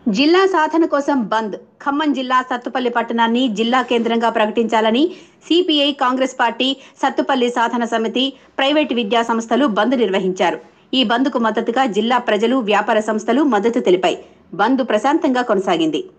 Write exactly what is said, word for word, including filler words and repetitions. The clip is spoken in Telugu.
జిల్లా సాధన కోసం బంద్. ఖమ్మం జిల్లా సత్తుపల్లి పట్టణాన్ని జిల్లా కేంద్రంగా ప్రకటించాలని సిపిఐ, కాంగ్రెస్ పార్టీ, సత్తుపల్లి సాధన సమితి, ప్రైవేటు విద్యా సంస్థలు బంద్ నిర్వహించారు. ఈ బంద్కు మద్దతుగా జిల్లా ప్రజలు, వ్యాపార సంస్థలు మద్దతు తెలిపాయి. బంద్ ప్రశాంతంగా కొనసాగింది.